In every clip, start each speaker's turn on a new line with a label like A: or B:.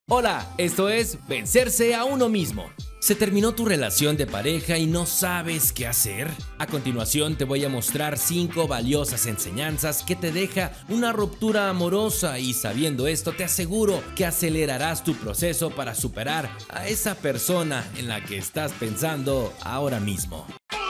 A: Hola, esto es Vencerse a uno mismo. ¿Se terminó tu relación de pareja y no sabes qué hacer? A continuación te voy a mostrar 5 valiosas enseñanzas que te deja una ruptura amorosa y sabiendo esto te aseguro que acelerarás tu proceso para superar a esa persona en la que estás pensando ahora mismo.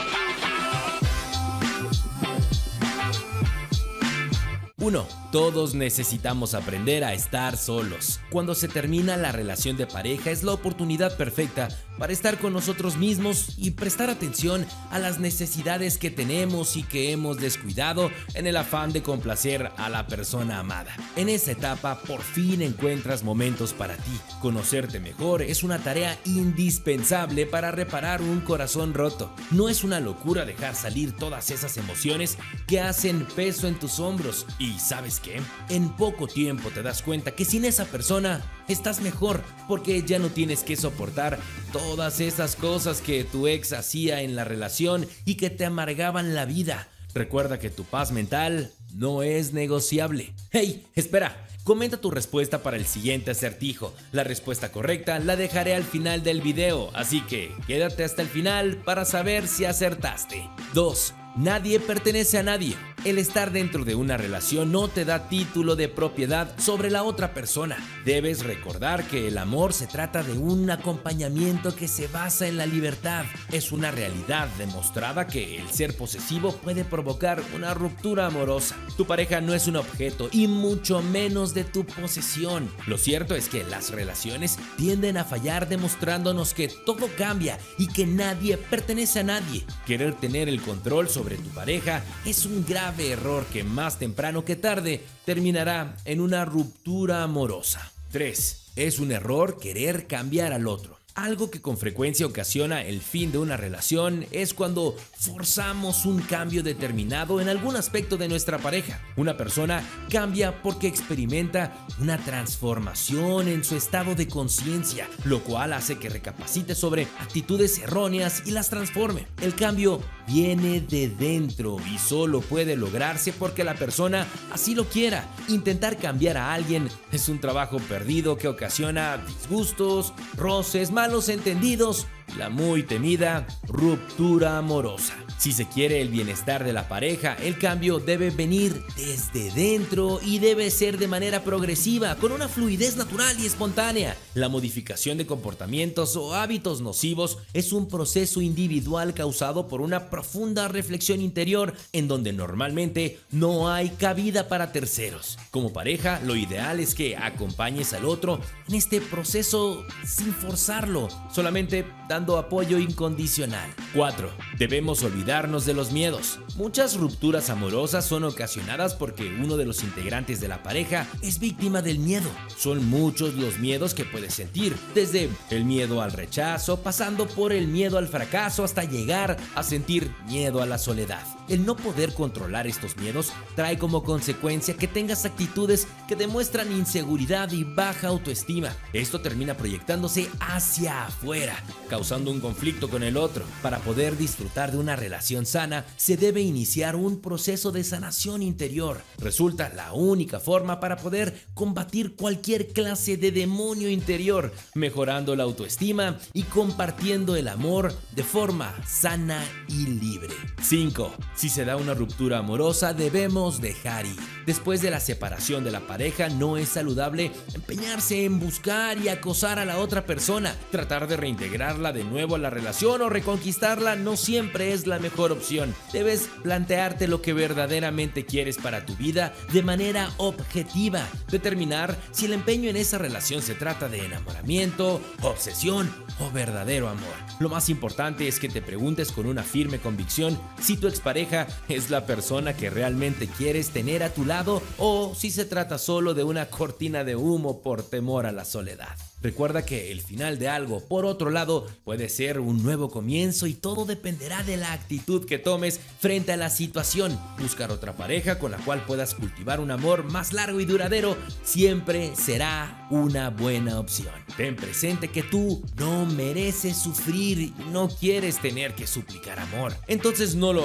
A: 1. Todos necesitamos aprender a estar solos. Cuando se termina la relación de pareja es la oportunidad perfecta para estar con nosotros mismos y prestar atención a las necesidades que tenemos y que hemos descuidado en el afán de complacer a la persona amada. En esa etapa por fin encuentras momentos para ti. Conocerte mejor es una tarea indispensable para reparar un corazón roto. No es una locura dejar salir todas esas emociones que hacen peso en tus hombros. ¿Y sabes qué? En poco tiempo te das cuenta que sin esa persona estás mejor porque ya no tienes que soportar todas esas cosas que tu ex hacía en la relación y que te amargaban la vida. Recuerda que tu paz mental no es negociable. ¡Hey! Espera. Comenta tu respuesta para el siguiente acertijo. La respuesta correcta la dejaré al final del video, así que quédate hasta el final para saber si acertaste. 2. Nadie pertenece a nadie. El estar dentro de una relación no te da título de propiedad sobre la otra persona. Debes recordar que el amor se trata de un acompañamiento que se basa en la libertad. Es una realidad demostrada que el ser posesivo puede provocar una ruptura amorosa. Tu pareja no es un objeto y mucho menos de tu posesión. Lo cierto es que las relaciones tienden a fallar demostrándonos que todo cambia y que nadie pertenece a nadie. Querer tener el control sobre tu pareja es un grave error que más temprano que tarde terminará en una ruptura amorosa. 3. Es un error querer cambiar al otro. Algo que con frecuencia ocasiona el fin de una relación es cuando forzamos un cambio determinado en algún aspecto de nuestra pareja. Una persona cambia porque experimenta una transformación en su estado de conciencia, lo cual hace que recapacite sobre actitudes erróneas y las transforme. El cambio viene de dentro y solo puede lograrse porque la persona así lo quiera. Intentar cambiar a alguien es un trabajo perdido que ocasiona disgustos, roces, malos entendidos y la muy temida ruptura amorosa. Si se quiere el bienestar de la pareja, el cambio debe venir desde dentro y debe ser de manera progresiva, con una fluidez natural y espontánea. La modificación de comportamientos o hábitos nocivos es un proceso individual causado por una profunda reflexión interior en donde normalmente no hay cabida para terceros. Como pareja, lo ideal es que acompañes al otro en este proceso sin forzarlo, solamente dando apoyo incondicional. 4. Debemos olvidarnos de los miedos. Muchas rupturas amorosas son ocasionadas porque uno de los integrantes de la pareja es víctima del miedo. Son muchos los miedos que puedes sentir, desde el miedo al rechazo, pasando por el miedo al fracaso hasta llegar a sentir miedo a la soledad. El no poder controlar estos miedos trae como consecuencia que tengas actitudes que demuestran inseguridad y baja autoestima. Esto termina proyectándose hacia afuera, causando un conflicto con el otro. Para poder disfrutar de una relación sana, se debe iniciar un proceso de sanación interior. Resulta la única forma para poder combatir cualquier clase de demonio interior, mejorando la autoestima y compartiendo el amor de forma sana y libre. 5. Si se da una ruptura amorosa, debemos dejar ir. Después de la separación de la pareja, no es saludable empeñarse en buscar y acosar a la otra persona. Tratar de reintegrarla de nuevo a la relación o reconquistarla no siempre es la mejor opción. Debes plantearte lo que verdaderamente quieres para tu vida de manera objetiva. Determinar si el empeño en esa relación se trata de enamoramiento, obsesión o verdadero amor. Lo más importante es que te preguntes con una firme convicción si tu expareja es la persona que realmente quieres tener a tu lado o si se trata solo de una cortina de humo por temor a la soledad. Recuerda que el final de algo, por otro lado, puede ser un nuevo comienzo y todo dependerá de la actitud que tomes frente a la situación. Buscar otra pareja con la cual puedas cultivar un amor más largo y duradero siempre será una buena opción. Ten presente que tú no mereces sufrir y no quieres tener que suplicar amor. Entonces no lo hagas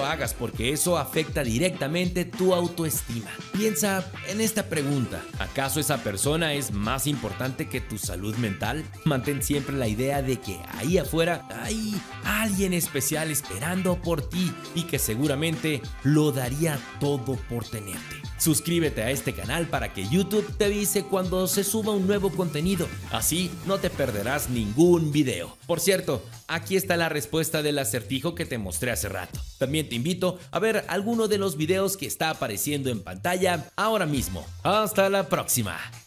A: porque eso afecta directamente tu autoestima. Piensa en esta pregunta: ¿acaso esa persona es más importante que tu salud mental? Mantén siempre la idea de que ahí afuera hay alguien especial esperando por ti y que seguramente lo daría todo por tenerte. Suscríbete a este canal para que YouTube te avise cuando se suba un nuevo contenido, así no te perderás ningún video. Por cierto, aquí está la respuesta del acertijo que te mostré hace rato. También te invito a ver alguno de los videos que está apareciendo en pantalla ahora mismo. Hasta la próxima.